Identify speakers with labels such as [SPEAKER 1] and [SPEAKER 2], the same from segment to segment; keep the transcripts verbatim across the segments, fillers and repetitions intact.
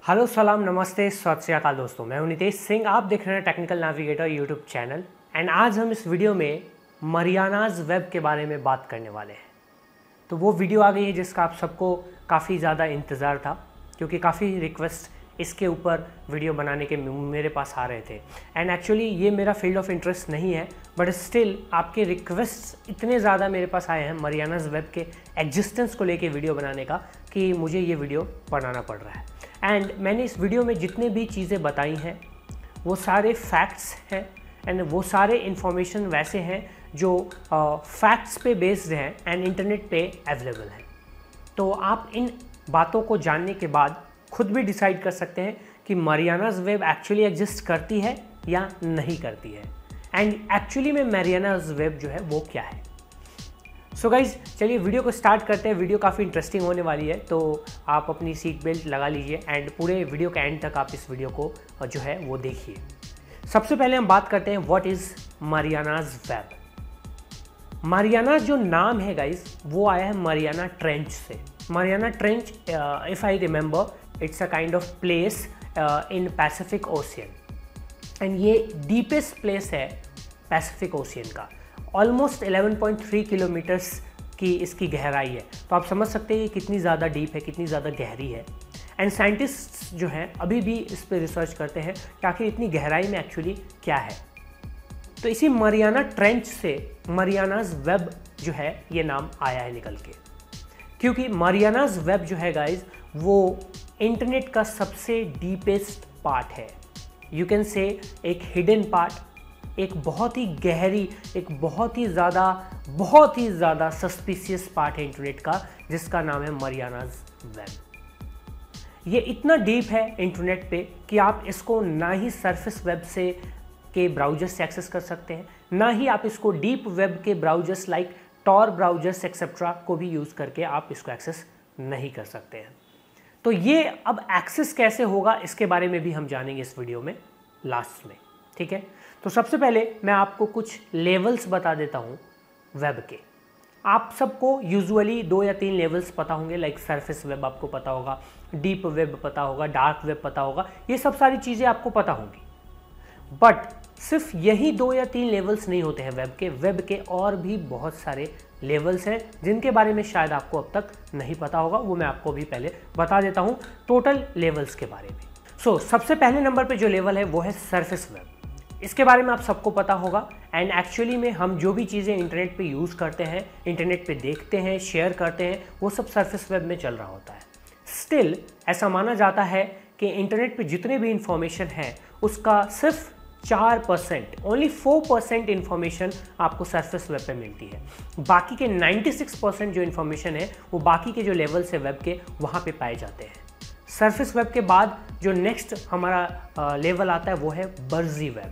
[SPEAKER 1] Hello सलाम नमस्ते सत श्री अकाल दोस्तों, मैं हूं नितेश सिंह। आप देख रहे हैं technical navigator YouTube channel and आज हम इस वीडियो में मरियानाज वेब के बारे में बात करने वाले हैं। तो वो वीडियो आ गई है जिसका आप सबको काफ़ी ज़्यादा इंतज़ार था, क्योंकि काफ़ी रिक्वेस्ट इसके ऊपर वीडियो बनाने के मेरे पास आ रहे थे। एंड एक्चुअली ये मेरा फील्ड ऑफ इंटरेस्ट नहीं है, बट स्टिल आपके रिक्वेस्ट इतने ज़्यादा मेरे पास आए हैं मरियानाज वेब के एग्जिस्टेंस को लेके वीडियो बनाने का कि मुझे ये वीडियो बनाना पड़ रहा है। एंड मैंने इस वीडियो में जितने भी चीज़ें बताई हैं वो सारे फैक्ट्स हैं एंड वो सारे इन्फॉर्मेशन वैसे हैं जो फैक्ट्स uh, पे बेस्ड हैं एंड इंटरनेट पे अवेलेबल हैं। तो आप इन बातों को जानने के बाद खुद भी डिसाइड कर सकते हैं कि मरियानाज वेब एक्चुअली एग्जिस्ट करती है या नहीं करती है, एंड एक्चुअली में मरियानाज वेब जो है वो क्या है। सो गाइज चलिए वीडियो को स्टार्ट करते हैं। वीडियो काफ़ी इंटरेस्टिंग होने वाली है, तो आप अपनी सीट बेल्ट लगा लीजिए एंड पूरे वीडियो के एंड तक आप इस वीडियो को जो है वो देखिए। सबसे पहले हम बात करते हैं what is Marianas web. Mariana जो नाम है गाइज वो आया है मरियाना ट्रेंच से। Mariana trench, if I remember, it's a kind of place in Pacific Ocean and ये डीपेस्ट प्लेस है पैसिफिक ओशियन का। Almost eleven point three kilometers की इसकी गहराई है। तो आप समझ सकते हैं ये कितनी ज़्यादा डीप है, कितनी ज़्यादा गहरी है। एंड साइंटिस्ट जो हैं अभी भी इस पर रिसर्च करते हैं कि आखिर इतनी गहराई में एक्चुअली क्या है। तो इसी मरियाना ट्रेंच से मरियानाज वेब जो है ये नाम आया है निकल के, क्योंकि मरियानाज वेब जो है गाइज वो इंटरनेट का सबसे डीपेस्ट पार्ट है। यू कैन से एक हिडन पार्ट, एक बहुत ही गहरी, एक बहुत ही ज़्यादा बहुत ही ज़्यादा सस्पिशियस पार्ट है इंटरनेट का, जिसका नाम है मरियानाज वेब। ये इतना डीप है इंटरनेट पे कि आप इसको ना ही सरफेस वेब से के ब्राउजर से एक्सेस कर सकते हैं, ना ही आप इसको डीप वेब के browsers like Tor browsers etcetera को भी यूज़ करके आप इसको एक्सेस नहीं कर सकते हैं। तो ये अब एक्सेस कैसे होगा इसके बारे में भी हम जानेंगे इस वीडियो में लास्ट में, ठीक है। तो सबसे पहले मैं आपको कुछ लेवल्स बता देता हूँ वेब के। आप सबको यूजुअली दो या तीन लेवल्स पता होंगे, लाइक सरफेस वेब आपको पता होगा, डीप वेब पता होगा, डार्क वेब पता होगा, ये सब सारी चीज़ें आपको पता होंगी। बट सिर्फ यही दो या तीन लेवल्स नहीं होते हैं वेब के। वेब के और भी बहुत सारे लेवल्स हैं जिनके बारे में शायद आपको अब तक नहीं पता होगा, वो मैं आपको भी पहले बता देता हूँ टोटल लेवल्स के बारे में। सो so, सबसे पहले नंबर पे जो लेवल है वो है सरफेस वेब। इसके बारे में आप सबको पता होगा एंड एक्चुअली में हम जो भी चीज़ें इंटरनेट पे यूज़ करते हैं, इंटरनेट पे देखते हैं, शेयर करते हैं, वो सब सरफेस वेब में चल रहा होता है। स्टिल ऐसा माना जाता है कि इंटरनेट पे जितने भी इंफॉर्मेशन है उसका सिर्फ चार percent, only four percent information आपको सरफेस वेब पे मिलती है। बाकी के नाइन्टी सिक्स परसेंट जो इन्फॉर्मेशन है वो बाकी के जो लेवल्स है वेब के वहाँ पे पाए जाते हैं। सरफेस वेब के बाद जो नेक्स्ट हमारा लेवल आता है वो है वर्जी वेब।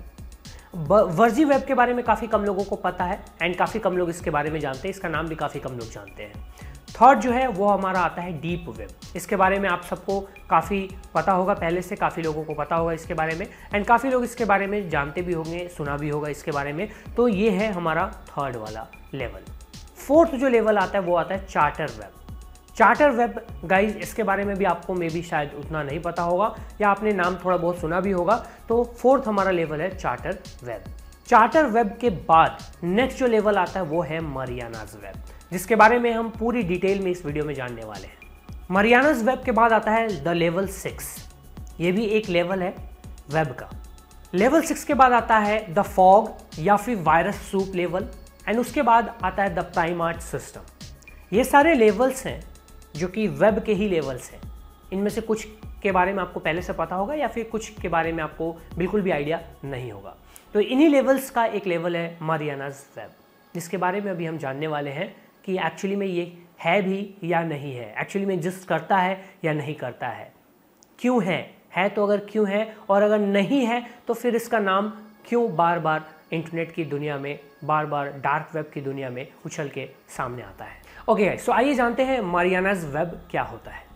[SPEAKER 1] वर्जी वेब के बारे में काफ़ी कम लोगों को पता है एंड काफ़ी कम लोग इसके बारे में जानते हैं, इसका नाम भी काफ़ी कम लोग जानते हैं। थर्ड जो है वो हमारा आता है डीप वेब। इसके बारे में आप सबको काफ़ी पता होगा, पहले से काफ़ी लोगों को पता होगा इसके बारे में एंड काफ़ी लोग इसके बारे में जानते भी होंगे, सुना भी होगा इसके बारे में। तो ये है हमारा थर्ड वाला लेवल। फोर्थ जो लेवल आता है वो आता है charter web. Charter web guys इसके बारे में भी आपको मे बी शायद उतना नहीं पता होगा या आपने नाम थोड़ा बहुत सुना भी होगा। तो फोर्थ हमारा लेवल है चार्टर वेब। चार्टर वेब के बाद नेक्स्ट जो लेवल आता है वो है मरियानाज वेब, जिसके बारे में हम पूरी डिटेल में इस वीडियो में जानने वाले हैं। मरियानाज वेब के बाद आता है द लेवल सिक्स। ये भी एक लेवल है वेब का। लेवल सिक्स के बाद आता है द फॉग या फिर वायरस सूप लेवल एंड उसके बाद आता है द प्राइमार्ट सिस्टम। ये सारे लेवल्स हैं जो कि वेब के ही लेवल्स हैं। इनमें से कुछ के बारे में आपको पहले से पता होगा या फिर कुछ के बारे में आपको बिल्कुल भी आइडिया नहीं होगा। तो इन्हीं लेवल्स का एक लेवल है मरियानाज वेब, जिसके बारे में अभी हम जानने वाले हैं कि एक्चुअली में ये है भी या नहीं है, एक्चुअली में एग्जिस्ट करता है या नहीं करता है, क्यों है है तो अगर क्यों है, और अगर नहीं है तो फिर इसका नाम क्यों बार बार इंटरनेट की दुनिया में, बार बार डार्क वेब की दुनिया में उछल के सामने आता है। ओके सो आइए जानते हैं मरियानाज वेब क्या होता है।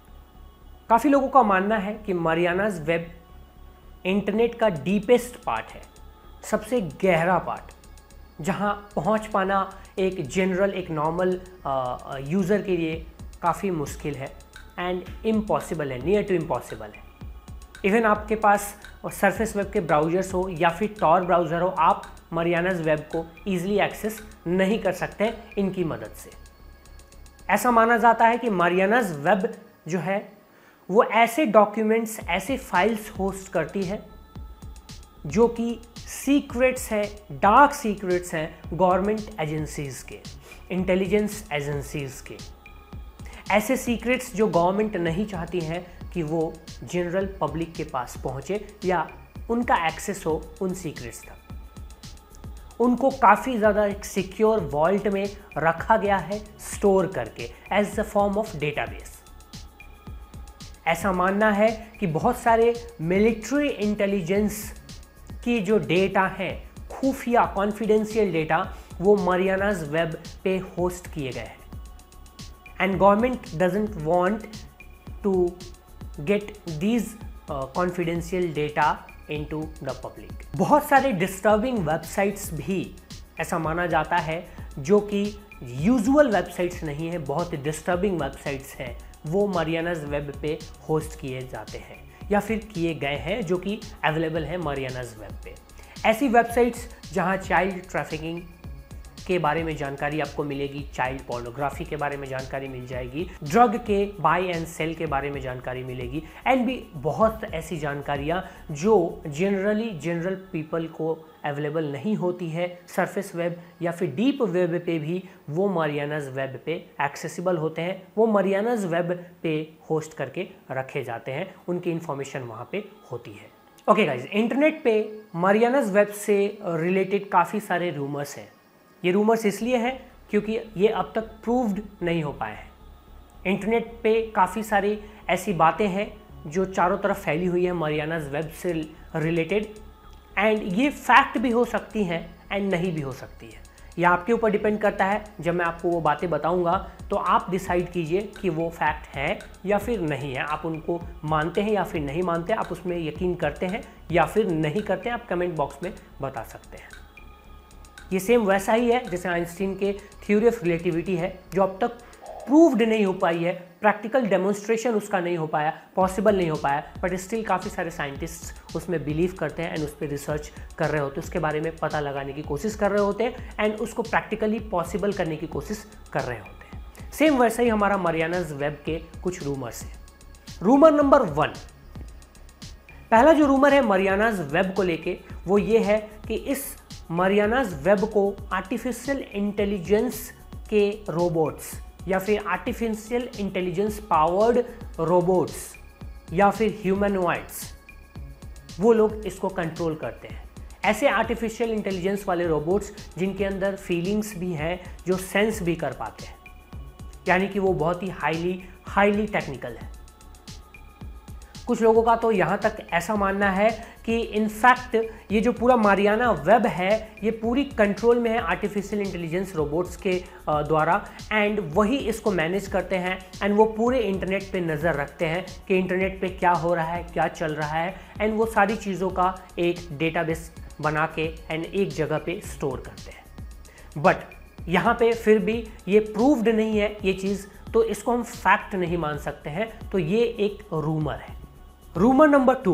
[SPEAKER 1] काफ़ी लोगों का मानना है कि मरियानाज वेब इंटरनेट का डीपेस्ट पार्ट है, सबसे गहरा पार्ट, जहां पहुंच पाना एक जनरल, एक नॉर्मल यूज़र के लिए काफ़ी मुश्किल है एंड इम्पॉसिबल है, नियर टू इम्पॉसिबल है। इवन आपके पास सरफेस वेब के ब्राउजर्स हो या फिर टॉर ब्राउज़र हो, आप मरियानाज वेब को ईजिली एक्सेस नहीं कर सकते इनकी मदद से। ऐसा माना जाता है कि मरियानाज वेब जो है वो ऐसे डॉक्यूमेंट्स, ऐसे फाइल्स होस्ट करती है जो कि सीक्रेट्स हैं, डार्क सीक्रेट्स हैं गवर्नमेंट एजेंसीज़ के, इंटेलिजेंस एजेंसीज़ के। ऐसे सीक्रेट्स जो गवर्नमेंट नहीं चाहती हैं कि वो जनरल पब्लिक के पास पहुंचे या उनका एक्सेस हो उन सीक्रेट्स तक। उनको काफ़ी ज़्यादा एक सिक्योर वॉल्ट में रखा गया है, स्टोर करके as a form of database. ऐसा मानना है कि बहुत सारे मिलिट्री इंटेलिजेंस की जो डेटा है, खुफिया कॉन्फिडेंशियल डेटा, वो मरियानाज वेब पे होस्ट किए गए हैं and government doesn't want to get these confidential data into the public. बहुत सारे डिस्टर्बिंग वेबसाइट्स भी ऐसा माना जाता है जो कि यूजुअल वेबसाइट्स नहीं है, बहुत डिस्टर्बिंग वेबसाइट्स हैं, वो मरियानाज वेब पे होस्ट किए जाते हैं या फिर किए गए हैं, जो कि अवेलेबल है मरियानाज वेब पे। ऐसी वेबसाइट्स जहां चाइल्ड ट्रैफिकिंग के बारे में जानकारी आपको मिलेगी, चाइल्ड पोर्नोग्राफी के बारे में जानकारी मिल जाएगी, ड्रग के बाय एंड सेल के बारे में जानकारी मिलेगी एंड भी बहुत ऐसी जानकारियां जो जनरली जनरल पीपल को अवेलेबल नहीं होती है। सरफेस वेब या फिर डीप वेब पे भी वो मरियानाज वेब पे एक्सेसिबल होते हैं, वो मरियानाज वेब पे होस्ट करके रखे जाते हैं, उनकी इंफॉर्मेशन वहाँ पे होती है। ओके गाइज, इंटरनेट पे मरियानाज वेब से रिलेटेड काफ़ी सारे रूमर्स हैं। ये रूमर्स इसलिए हैं क्योंकि ये अब तक प्रूव्ड नहीं हो पाए हैं। इंटरनेट पे काफ़ी सारी ऐसी बातें हैं जो चारों तरफ फैली हुई है मरियानाज वेब से रिलेटेड, एंड ये फैक्ट भी हो सकती हैं एंड नहीं भी हो सकती है। ये आपके ऊपर डिपेंड करता है। जब मैं आपको वो बातें बताऊंगा तो आप डिसाइड कीजिए कि वो फैक्ट है या फिर नहीं है। आप उनको मानते हैं या फिर नहीं मानते, आप उसमें यकीन करते हैं या फिर नहीं करते हैं, आप कमेंट बॉक्स में बता सकते हैं। ये सेम वैसा ही है जैसे आइंस्टीन के थ्योरी ऑफ रिलेटिविटी है, जो अब तक प्रूव्ड नहीं हो पाई है, प्रैक्टिकल डेमोन्स्ट्रेशन उसका नहीं हो पाया, पॉसिबल नहीं हो पाया, बट स्टिल काफ़ी सारे साइंटिस्ट उसमें बिलीव करते हैं एंड उस पर रिसर्च कर रहे होते हैं, उसके बारे में पता लगाने की कोशिश कर रहे होते हैं एंड उसको प्रैक्टिकली पॉसिबल करने की कोशिश कर रहे होते हैं। सेम वैसा ही हमारा मरियानाज वेब के कुछ रूमर्स हैं। रूमर नंबर वन, पहला जो रूमर है मरियानाज वेब को लेके वो ये है कि इस मरियानाज वेब को आर्टिफिशियल इंटेलिजेंस के रोबोट्स या फिर आर्टिफिशियल इंटेलिजेंस पावर्ड रोबोट्स या फिर ह्यूमनॉइड्स, वो लोग इसको कंट्रोल करते हैं। ऐसे आर्टिफिशियल इंटेलिजेंस वाले रोबोट्स जिनके अंदर फीलिंग्स भी हैं, जो सेंस भी कर पाते हैं, यानी कि वो बहुत ही हाईली हाईली टेक्निकल है। कुछ लोगों का तो यहाँ तक ऐसा मानना है कि इनफैक्ट ये जो पूरा मारियाना वेब है ये पूरी कंट्रोल में है आर्टिफिशियल इंटेलिजेंस रोबोट्स के द्वारा, एंड वही इसको मैनेज करते हैं एंड वो पूरे इंटरनेट पे नज़र रखते हैं कि इंटरनेट पे क्या हो रहा है, क्या चल रहा है, एंड वो सारी चीज़ों का एक डेटाबेस बना के एंड एक जगह पे स्टोर करते हैं। बट यहाँ पे फिर भी ये प्रूव्ड नहीं है ये चीज़, तो इसको हम फैक्ट नहीं मान सकते हैं, तो ये एक रूमर है। Rumour number two,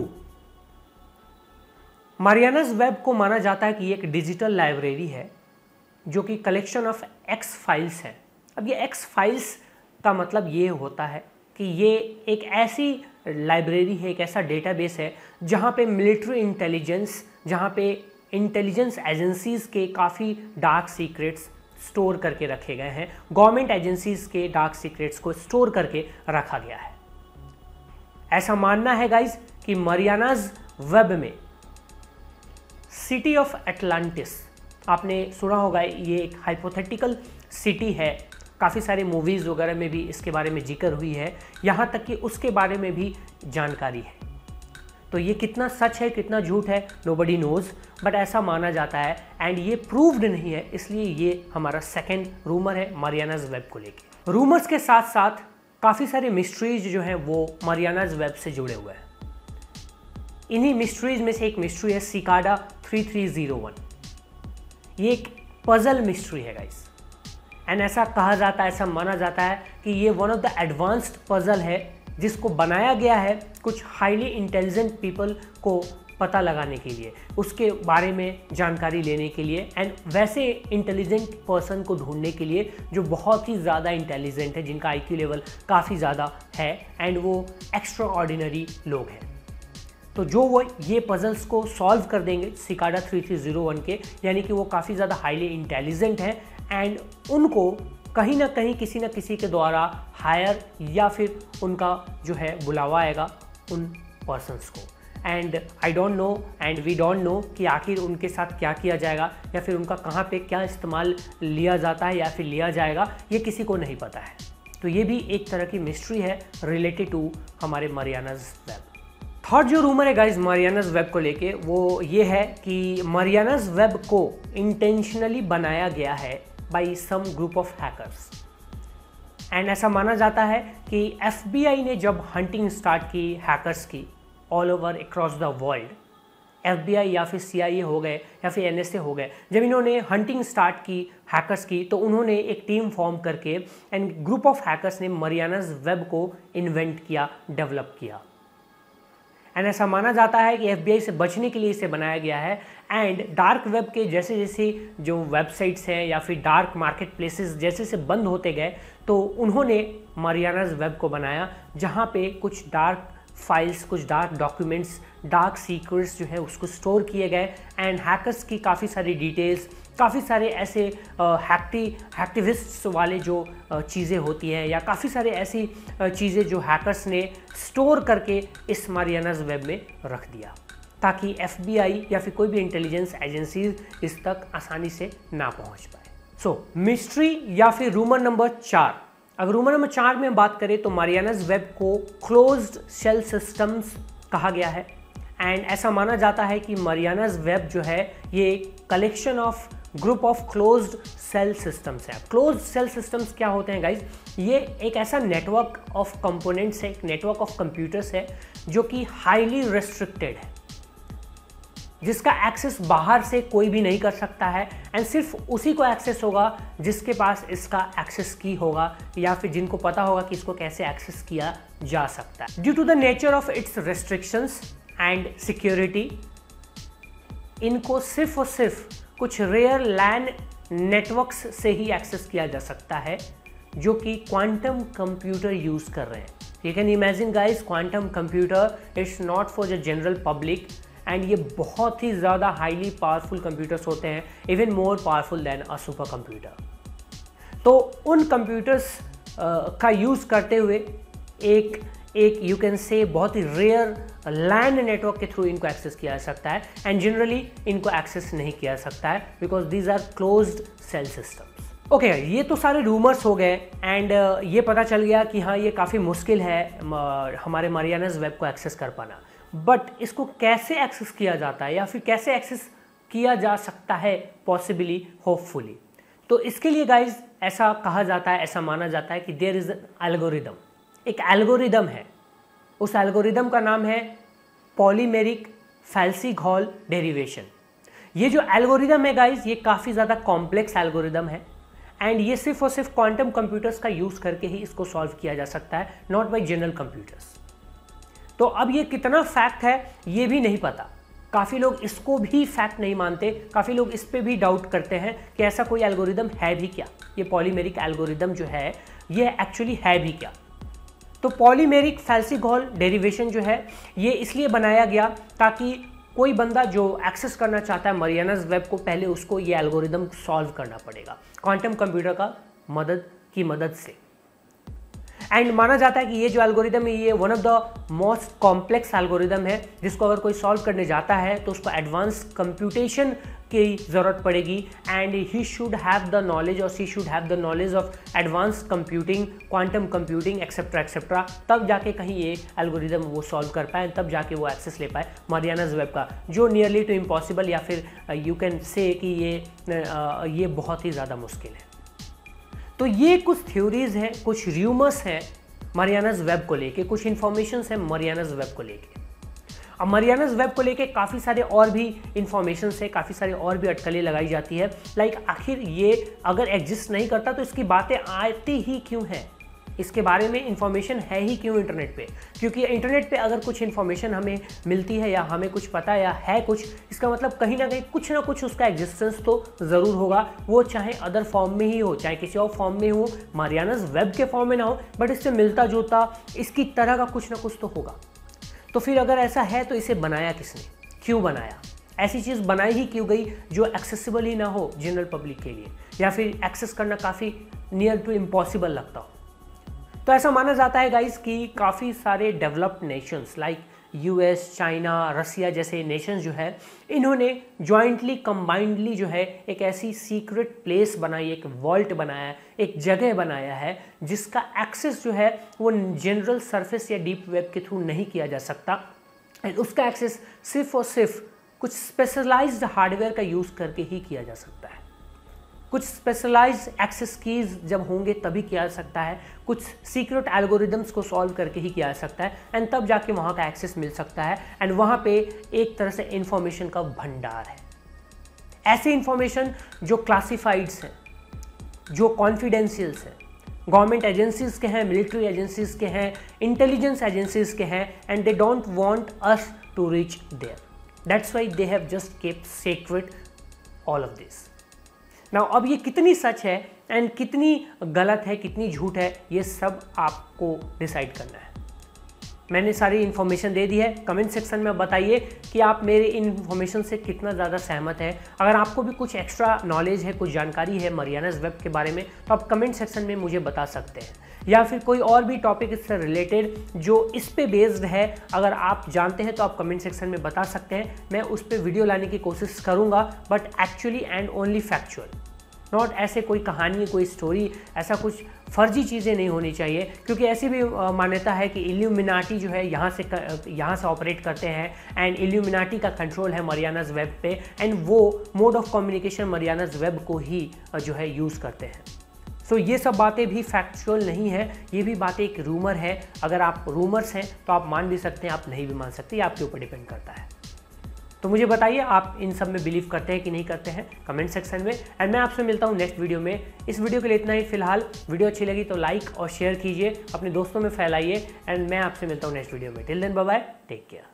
[SPEAKER 1] Mariana's web को माना जाता है कि एक डिजिटल लाइब्रेरी है जो कि कलेक्शन ऑफ एक्स फाइल्स है। अब ये एक्स फाइल्स का मतलब ये होता है कि ये एक ऐसी लाइब्रेरी है, एक ऐसा डेटाबेस है जहाँ पे मिलिट्री इंटेलिजेंस, जहाँ पे इंटेलिजेंस एजेंसीज़ के काफ़ी डार्क सीक्रेट्स स्टोर करके रखे गए हैं, गवर्नमेंट एजेंसीज़ के डार्क सीक्रेट्स को स्टोर करके रखा गया है। ऐसा मानना है गाइज कि मरियानाज वेब में सिटी ऑफ एटलांटिस, आपने सुना होगा, ये एक हाइपोथेटिकल सिटी है, काफ़ी सारे मूवीज़ वगैरह में भी इसके बारे में जिक्र हुई है, यहाँ तक कि उसके बारे में भी जानकारी है। तो ये कितना सच है कितना झूठ है नोबडी नोज़, बट ऐसा माना जाता है एंड ये प्रूव्ड नहीं है, इसलिए ये हमारा सेकेंड रूमर है मरियानाज वेब को लेके। रूमर्स के साथ साथ काफ़ी सारे मिस्ट्रीज जो हैं वो मरियानाज वेब से जुड़े हुए हैं। इन्हीं मिस्ट्रीज में से एक मिस्ट्री है Cicada three three zero one. ये एक पजल मिस्ट्री है गाइस, एंड ऐसा कहा जाता है, ऐसा माना जाता है कि ये one of the advanced puzzle है जिसको बनाया गया है कुछ हाईली इंटेलिजेंट पीपल को पता लगाने के लिए, उसके बारे में जानकारी लेने के लिए एंड वैसे इंटेलिजेंट पर्सन को ढूंढने के लिए जो बहुत ही ज़्यादा इंटेलिजेंट है, जिनका आईक्यू लेवल काफ़ी ज़्यादा है एंड वो एक्स्ट्रा ऑर्डिनरी लोग हैं। तो जो वो ये पजल्स को सॉल्व कर देंगे Cicada three three zero one के, यानी कि वो काफ़ी ज़्यादा हाईली इंटेलिजेंट हैं एंड उनको कहीं ना कहीं किसी न किसी के द्वारा हायर या फिर उनका जो है बुलावा आएगा उन पर्सनस को। And I don't know and we don't know कि आखिर उनके साथ क्या किया जाएगा या फिर उनका कहाँ पे क्या इस्तेमाल लिया जाता है या फिर लिया जाएगा, ये किसी को नहीं पता है। तो ये भी एक तरह की मिस्ट्री है रिलेटेड टू हमारे मारियानाज वेब। थर्ड जो रूमर है गाइज मारियानाज वेब को लेके वो ये है कि मारियानाज वेब को इंटेंशनली बनाया गया है by some group of hackers. And ऐसा माना जाता है कि एफ बी आई ने जब हंटिंग स्टार्ट की हैकर्स की all over across the world, F B I या फिर सी आई ए हो गए या फिर एन एस ए हो गए, जब इन्होंने हंटिंग स्टार्ट की हैकर्स की तो उन्होंने एक टीम फॉर्म करके एंड ग्रुप ऑफ हैकर्स ने मारियानाज वेब को इन्वेंट किया, डेवलप किया। एंड ऐसा माना जाता है कि एफ बी आई से बचने के लिए इसे बनाया गया है। एंड डार्क वेब के जैसे जैसे जो वेबसाइट्स हैं या फिर डार्क मार्केट प्लेसेस जैसे जैसे बंद होते गए तो उन्होंने मारियानाज वेब को बनाया, जहाँ पे कुछ डार्क फाइल्स, कुछ डार्क डॉक्यूमेंट्स, डार्क सीक्रेट्स जो है उसको स्टोर किए गए एंड हैकर्स की काफ़ी सारी डिटेल्स, काफ़ी सारे ऐसे हैक्टी हैक्टिविस्ट्स वाले जो चीज़ें होती हैं या काफ़ी सारे ऐसी चीज़ें जो हैकर्स ने स्टोर करके इस मारियानाज वेब में रख दिया, ताकि एफ बी आई या फिर कोई भी इंटेलिजेंस एजेंसी इस तक आसानी से ना पहुंच पाए। सो मिस्ट्री या फिर रूमर नंबर चार, अगर रूमर नंबर चार में बात करें तो मारियानाज वेब को क्लोज्ड सेल सिस्टम्स कहा गया है। एंड ऐसा माना जाता है कि मारियानाज वेब जो है ये collection of group of closed cell systems है। क्लोज्ड सेल सिस्टम्स क्या होते हैं गाइज? ये एक ऐसा नेटवर्क ऑफ कंपोनेंट्स है, एक नेटवर्क ऑफ कंप्यूटर्स है जो कि हाईली रेस्ट्रिक्टेड है, जिसका एक्सेस बाहर से कोई भी नहीं कर सकता है एंड सिर्फ उसी को एक्सेस होगा जिसके पास इसका एक्सेस की होगा या फिर जिनको पता होगा कि इसको कैसे एक्सेस किया जा सकता है। Due to the nature of its restrictions and security, इनको सिर्फ और सिर्फ कुछ रेयर लैन नेटवर्क्स से ही एक्सेस किया जा सकता है जो कि क्वांटम कंप्यूटर यूज कर रहे हैं। You can imagine guys, quantum computer it's not for the general public and ये बहुत ही ज़्यादा हाईली पावरफुल कंप्यूटर्स होते हैं, even more powerful than a super computer. तो उन कंप्यूटर्स का यूज़ करते हुए एक एक यू कैन से बहुत ही रेयर लैन नेटवर्क के थ्रू इनको एक्सेस किया जा सकता है एंड जनरली इनको एक्सेस नहीं किया जा सकता है because these are closed cell systems. Okay, ये तो सारे रूमर्स हो गए एंड uh, ये पता चल गया कि हाँ ये काफ़ी मुश्किल है हमारे मारियानाज वेब को एक्सेस कर पाना। बट इसको कैसे एक्सेस किया जाता है या फिर कैसे एक्सेस किया जा सकता है पॉसिबली, होपफुली, तो इसके लिए गाइज ऐसा कहा जाता है, ऐसा माना जाता है कि देयर इज एन एल्गोरिदम। एक एल्गोरिदम है, उस एल्गोरिदम का नाम है पॉलीमेरिक फैल्सी-घॉल डेरिवेशन। ये जो एल्गोरिदम है गाइज ये काफ़ी ज़्यादा कॉम्प्लेक्स एल्गोरिदम है एंड ये सिर्फ और सिर्फ क्वांटम कंप्यूटर्स का यूज़ करके ही इसको सॉल्व किया जा सकता है, नॉट बाय जनरल कंप्यूटर्स। तो अब ये कितना फैक्ट है ये भी नहीं पता, काफ़ी लोग इसको भी फैक्ट नहीं मानते, काफ़ी लोग इस पे भी डाउट करते हैं कि ऐसा कोई एल्गोरिदम है भी क्या, ये पॉलीमेरिक एल्गोरिदम जो है ये एक्चुअली है भी क्या। तो पॉलीमेरिक फैल्सी-घॉल डेरिवेशन जो है ये इसलिए बनाया गया ताकि कोई बंदा जो एक्सेस करना चाहता है मारियानाज वेब को, पहले उसको ये एल्गोरिदम सॉल्व करना पड़ेगा क्वांटम कंप्यूटर का मदद की मदद से। एंड माना जाता है कि ये जो एल्गोरिदम है ये one of the most complex algorithm है, जिसको अगर कोई सॉल्व करने जाता है तो उसको एडवांस कंप्यूटेशन की ज़रूरत पड़ेगी and he should have the knowledge और she should have the knowledge of advance computing, quantum computing etcetera etcetera, तब जाके कहीं ये एल्गोरिदम वो सॉल्व कर पाए, तब जाके वो एक्सेस ले पाए मारियानाज वेब का, जो नियरली टू इम्पॉसिबल या फिर यू कैन से कि ये ये बहुत ही ज़्यादा मुश्किल है। तो ये कुछ थ्योरीज हैं, कुछ र्यूमर्स हैं मारियानाज वेब को लेके, कुछ इन्फॉर्मेशंस हैं मारियानाज वेब को लेके। अब मारियानाज वेब को लेके काफ़ी सारे और भी इंफॉर्मेशन है, काफ़ी सारी और भी अटकलें लगाई जाती है, लाइक आखिर ये अगर एग्जिस्ट नहीं करता तो इसकी बातें आती ही क्यों हैं, इसके बारे में इंफॉर्मेशन है ही क्यों इंटरनेट पे, क्योंकि इंटरनेट पे अगर कुछ इन्फॉर्मेशन हमें मिलती है या हमें कुछ पता है या है कुछ, इसका मतलब कहीं ना कहीं कुछ ना कुछ उसका एग्जिस्टेंस तो ज़रूर होगा, वो चाहे अदर फॉर्म में ही हो, चाहे किसी और फॉर्म में हो, मारियानाज वेब के फॉर्म में ना हो, बट इससे मिलता जुलता इसकी तरह का कुछ ना कुछ तो होगा। तो फिर अगर ऐसा है तो इसे बनाया किसने, क्यों बनाया, ऐसी चीज़ बनाई ही क्यों गई जो एक्सेसिबल ही ना हो जनरल पब्लिक के लिए, या फिर एक्सेस करना काफ़ी नियर टू इम्पॉसिबल लगता हो। तो ऐसा माना जाता है गाइस कि काफ़ी सारे developed nations like US, China, Russia जैसे नेशंस जो है, इन्होंने जॉइंटली कंबाइंडली जो है एक ऐसी सीक्रेट प्लेस बनाई, एक वॉल्ट बनाया, एक जगह बनाया है जिसका एक्सेस जो है वो जनरल सरफेस या डीप वेब के थ्रू नहीं किया जा सकता, एंड उसका एक्सेस सिर्फ और सिर्फ कुछ स्पेशलाइज्ड हार्डवेयर का यूज़ करके ही किया जा सकता है। कुछ स्पेशलाइज्ड एक्सेस कीज जब होंगे तभी किया जा सकता है, कुछ सीक्रेट एल्गोरिदम्स को सॉल्व करके ही किया जा सकता है, एंड तब जाके वहाँ का एक्सेस मिल सकता है, एंड वहाँ पे एक तरह से इंफॉर्मेशन का भंडार है। ऐसे इंफॉर्मेशन जो क्लासिफाइड्स हैं, जो कॉन्फिडेंशियल्स हैं, गवर्नमेंट एजेंसीज के हैं, मिलिट्री एजेंसीज के हैं, इंटेलिजेंस एजेंसीज के हैं, and they don't want us to reach there, that's why they have just kept secret all of this. Now अब ये कितनी सच है एंड कितनी गलत है, कितनी झूठ है, ये सब आपको डिसाइड करना है। मैंने सारी इन्फॉर्मेशन दे दी है, कमेंट सेक्शन में बताइए कि आप मेरे इन इन्फॉर्मेशन से कितना ज़्यादा सहमत है। अगर आपको भी कुछ एक्स्ट्रा नॉलेज है, कुछ जानकारी है मारियानाज वेब के बारे में, तो आप कमेंट सेक्शन में मुझे बता सकते हैं, या फिर कोई और भी टॉपिक इससे रिलेटेड जो इस पे बेस्ड है, अगर आप जानते हैं तो आप कमेंट सेक्शन में बता सकते हैं। मैं उस पर वीडियो लाने की कोशिश करूँगा, but actually and only factual, not ऐसे कोई कहानी, कोई स्टोरी, ऐसा कुछ फर्जी चीज़ें नहीं होनी चाहिए, क्योंकि ऐसी भी मान्यता है कि इल्यूमिनाटी जो है यहाँ से यहाँ से ऑपरेट करते हैं, एंड इल्यूमिनाटी का कंट्रोल है मारियानाज वेब पे, एंड वो mode of communication Mariana's web को ही जो है यूज़ करते हैं। सो so, ये सब बातें भी फैक्चुअल नहीं है, ये भी बातें एक रूमर है। अगर आप रूमर्स हैं तो आप मान भी सकते हैं, आप नहीं भी मान सकते, ये आपके ऊपर डिपेंड करता है। तो मुझे बताइए आप इन सब में बिलीव करते हैं कि नहीं करते हैं, कमेंट सेक्शन में, एंड मैं आपसे मिलता हूँ नेक्स्ट वीडियो में। इस वीडियो के लिए इतना ही फिलहाल। वीडियो अच्छी लगी तो लाइक और शेयर कीजिए, अपने दोस्तों में फैलाइए, एंड मैं आपसे मिलता हूँ नेक्स्ट वीडियो में। Till then bye bye, take care.